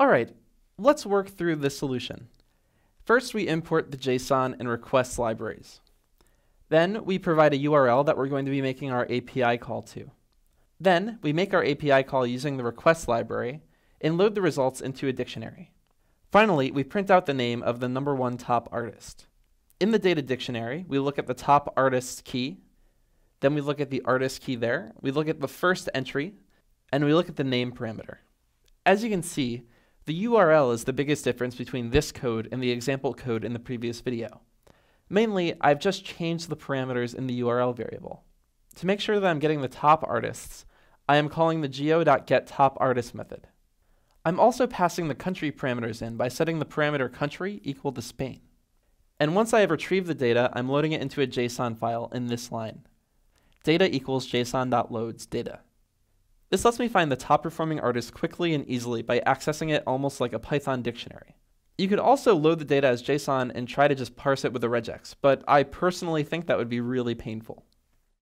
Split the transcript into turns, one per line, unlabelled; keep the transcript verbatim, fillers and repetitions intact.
Alright, let's work through this solution. First, we import the JSON and requests libraries. Then, we provide a U R L that we're going to be making our A P I call to. Then, we make our A P I call using the requests library and load the results into a dictionary. Finally, we print out the name of the number one top artist. In the data dictionary, we look at the top artist's key, then we look at the artist key there, we look at the first entry, and we look at the name parameter. As you can see, the U R L is the biggest difference between this code and the example code in the previous video. Mainly, I've just changed the parameters in the U R L variable. To make sure that I'm getting the top artists, I am calling the geo.getTopArtist method. I'm also passing the country parameters in by setting the parameter country equal to Spain. And once I have retrieved the data, I'm loading it into a JSON file in this line. Data equals json.loads data. This lets me find the top performing artist quickly and easily by accessing it almost like a Python dictionary. You could also load the data as JSON and try to just parse it with a regex, but I personally think that would be really painful.